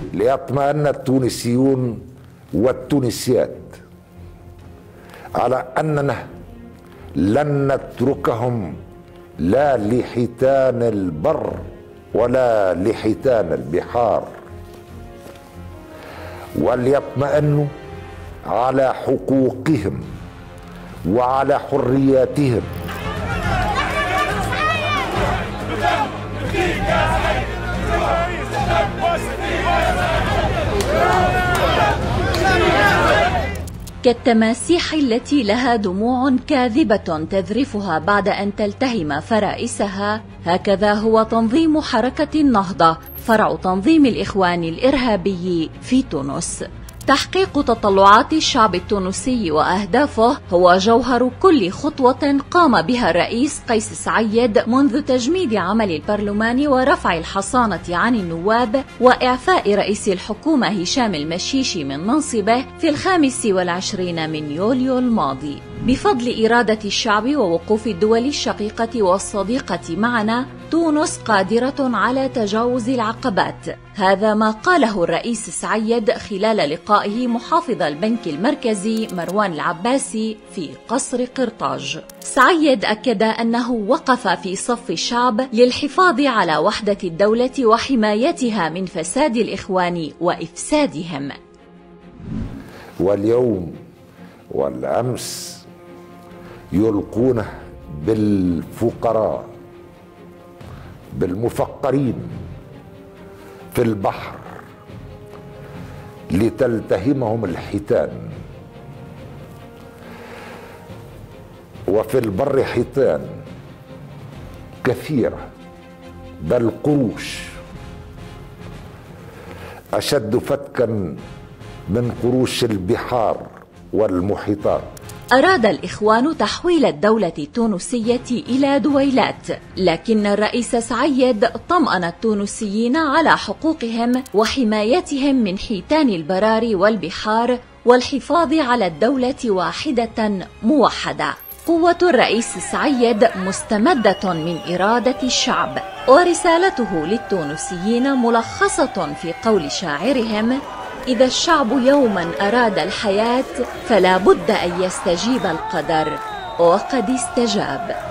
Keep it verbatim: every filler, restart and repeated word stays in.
ليطمئن التونسيون والتونسيات على أننا لن نتركهم لا لحيتان البر ولا لحيتان البحار، وليطمئنوا على حقوقهم وعلى حرياتهم. كالتماسيح التي لها دموع كاذبة تذرفها بعد أن تلتهم فرائسها، هكذا هو تنظيم حركة النهضة، فرع تنظيم الإخوان الإرهابي في تونس. تحقيق تطلعات الشعب التونسي وأهدافه هو جوهر كل خطوة قام بها الرئيس قيس سعيد منذ تجميد عمل البرلمان ورفع الحصانة عن النواب وإعفاء رئيس الحكومة هشام المشيشي من منصبه في الخامس والعشرين من يوليو الماضي. بفضل إرادة الشعب ووقوف الدول الشقيقة والصديقة معنا، تونس قادرة على تجاوز العقبات. هذا ما قاله الرئيس سعيد خلال لقائه محافظ البنك المركزي مروان العباسي في قصر قرطاج. سعيد أكد أنه وقف في صف الشعب للحفاظ على وحدة الدولة وحمايتها من فساد الإخوان وإفسادهم. واليوم والأمس يلقونه بالفقراء بالمفقرين في البحر لتلتهمهم الحيتان، وفي البر حيتان كثيرة بل قروش أشد فتكا من قروش البحار والمحيطات. أراد الإخوان تحويل الدولة التونسية إلى دويلات، لكن الرئيس سعيد طمأن التونسيين على حقوقهم وحمايتهم من حيتان البراري والبحار والحفاظ على الدولة واحدة موحدة. قوة الرئيس سعيد مستمدة من إرادة الشعب، ورسالته للتونسيين ملخصة في قول شاعرهم: إذا الشعب يوما أراد الحياة فلا بد أن يستجيب القدر، وقد استجاب.